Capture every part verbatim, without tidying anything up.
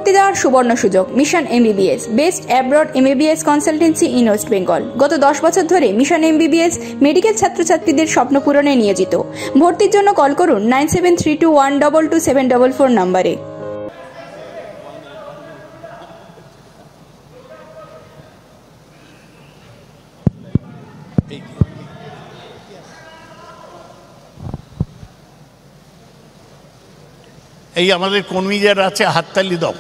ভর্তি দেওয়ার সুবর্ণ সুযোগ। Mission MBBS, best abroad MBBS consultancy in West Bengal. গত দশ বছর ধরে মিশন এমবিবিএস মেডিকেল ছাত্রছাত্রীদের স্বপ্ন পূরণে নিয়োজিত। ভর্তির জন্য কল করুন nine seven three two one double two seven double four নম্বরে। এই আমাদের কর্মী যারা আছে হাততালি দাও।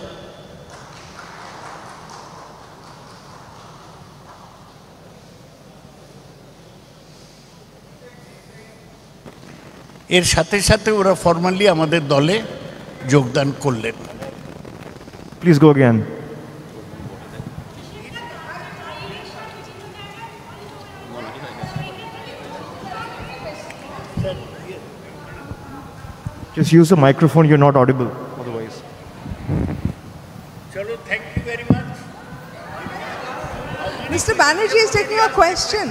এর সাথে সাথে ওরা ফর্মালি আমাদের দলে যোগদান করলেন। Please go again. Just use the microphone, you're not audible otherwise. Chalo, thank you very much. Mister Banerjee is taking a question.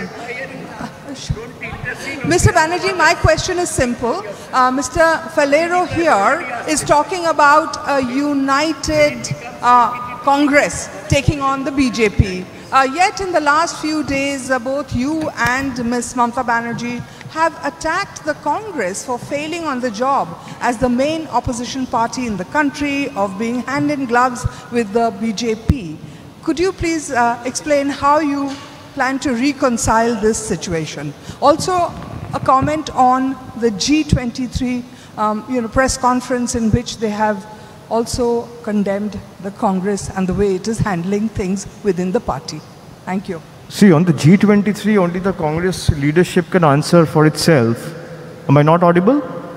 Mister Banerjee, my question is simple. Uh, Mister Falero here is talking about a united uh, Congress taking on the B J P. Uh, yet in the last few days, uh, both you and Miz Mamata Banerjee have attacked the Congress for failing on the job as the main opposition party in the country, of being hand in gloves with the B J P. Could you please uh, explain how you plan to reconcile this situation? Also, a comment on the G twenty-three um, you know, press conference in which they have also condemned the Congress and the way it is handling things within the party. Thank you. See, on the G twenty-three, only the Congress leadership can answer for itself. Am I not audible?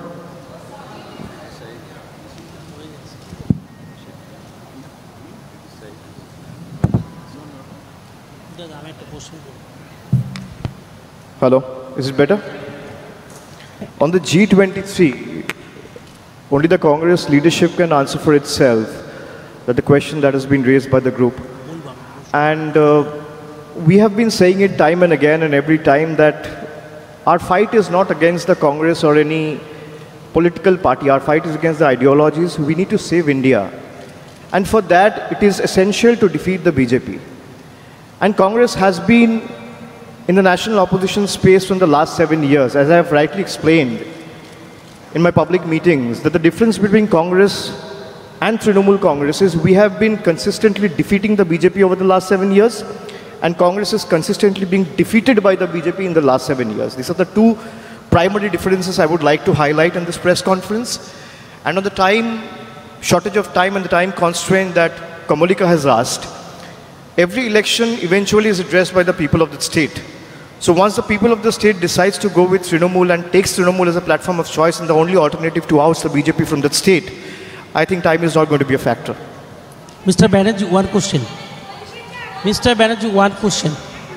Hello, is it better? On the G twenty-three, only the Congress leadership can answer for itself. That the question that has been raised by the group. And uh, we have been saying it time and again and every time that our fight is not against the Congress or any political party. Our fight is against the ideologies. We need to save India. And for that, it is essential to defeat the B J P. And Congress has been in the national opposition space from the last seven years, as I have rightly explained in my public meetings, that the difference between Congress and Trinamool Congress is we have been consistently defeating the B J P over the last seven years, and Congress is consistently being defeated by the B J P in the last seven years. These are the two primary differences I would like to highlight in this press conference. And on the time, shortage of time and the time constraint that Kamalika has asked, every election eventually is addressed by the people of the state. So once the people of the state decides to go with Trinamool and takes Trinamool as a platform of choice and the only alternative to oust the B J P from that state, I think time is not going to be a factor. Mister Banerjee, one question. Mister Banerjee, one question.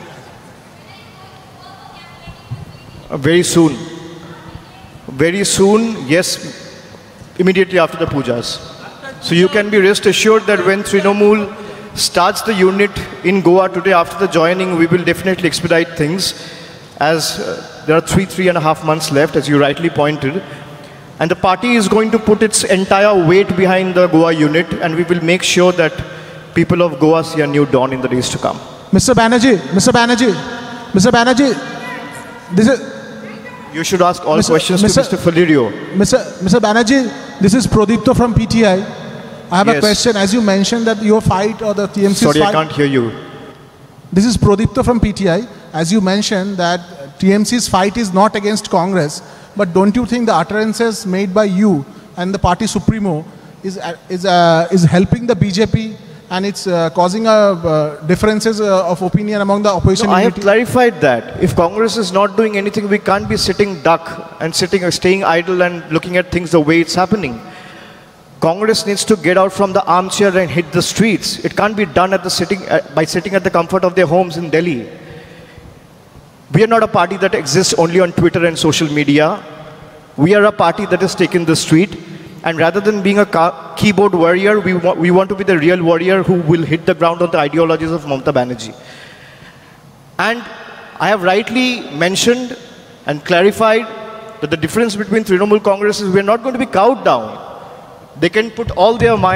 Uh, very soon. Very soon, yes, immediately after the pujas. So you can be rest assured that when Trinamool starts the unit in Goa today after the joining, we will definitely expedite things, as uh, there are three, three and a half months left, as you rightly pointed. And the party is going to put its entire weight behind the Goa unit, and we will make sure that people of Goa see a new dawn in the days to come. Mister Banerjee, Mister Banerjee, Mister Banerjee, this is... You should ask all Mister questions Mister to Mister Falero. Mister Mister Banerjee, this is Prodipto from P T I. I have Yes. a question. As you mentioned that your fight or the T M C's Sorry, fight... I can't hear you. This is Prodipto from P T I. As you mentioned that T M C's fight is not against Congress, but don't you think the utterances made by you and the party supremo is, uh, is, uh, is helping the B J P and it's uh, causing uh, uh, differences uh, of opinion among the opposition? No, I have unity? clarified that. If Congress is not doing anything, we can't be sitting duck and sitting or staying idle and looking at things the way it's happening. Congress needs to get out from the armchair and hit the streets. It can't be done at the sitting, uh, by sitting at the comfort of their homes in Delhi. We are not a party that exists only on Twitter and social media. We are a party that has taken the street. And rather than being a keyboard warrior, we, wa we want to be the real warrior who will hit the ground on the ideologies of Mamata Banerjee. And I have rightly mentioned and clarified that the difference between Trinamool Congress is we are not going to be cowed down. They can put all their might,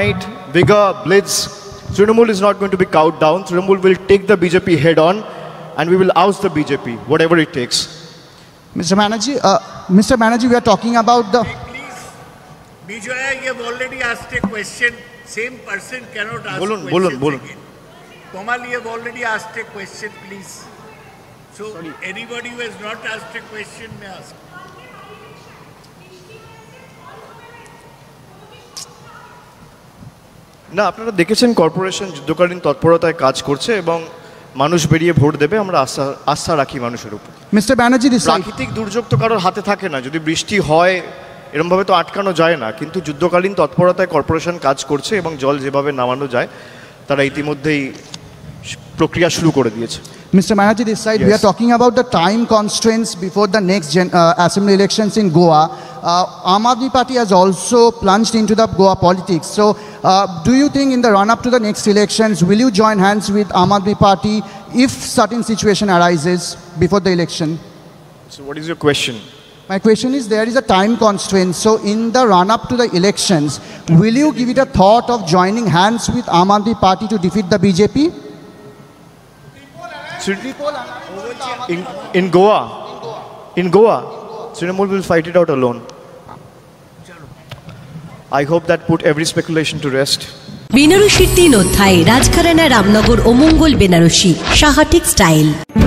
vigor, blitz. Trinamool is not going to be cowed down. Trinamool will take the B J P head on and we will oust the B J P, whatever it takes. Mister Banerjee, uh, Mister Banerjee, we are talking about the... Please, Bijoya, you have already asked a question. Same person cannot ask Bolun, questions bolun, bolun. again. Komal, you have already asked a question, please. So, Sorry. Anybody who has not asked a question may ask. না, আপনারা দেখেছেন corporation যুদ্ধকালীন তৎপরতায় কাজ করছে এবং মানুষ বেরিয়ে ভোট দেবে, আমরা আস্থা আস্থা রাখি মানুষের উপর। মিস্টার ব্যানার্জি, প্রাকৃতিক দুর্যোগ তো কারোর হাতে থাকে না, যদি বৃষ্টি হয় এরমভাবে তো আটকানো যায় না, কিন্তু যুদ্ধকালীন তৎপরতায় কর্পোরেশন কাজ করছে এবং জল যেভাবে নামানো যায় তারা ইতিমধ্যেই প্রক্রিয়া শুরু করে দিয়েছে। Mister Banerjee, this side, yes. We are talking about the time constraints before the next gen, uh, assembly elections in Goa. Uh, Aam Aadmi Party has also plunged into the Goa politics. So, uh, do you think in the run-up to the next elections, will you join hands with Aam Aadmi Party if certain situation arises before the election? So, what is your question? My question is, there is a time constraint. So, in the run-up to the elections, will you give it a thought of joining hands with Aam Aadmi Party to defeat the B J P? In, in Goa, in Goa, Trinamool will fight it out alone. I hope that put every speculation to rest. বেনারসির তিন অধ্যায়, রাজঘরানা, রামনগর ও Mangal Benarasi, Saha textile.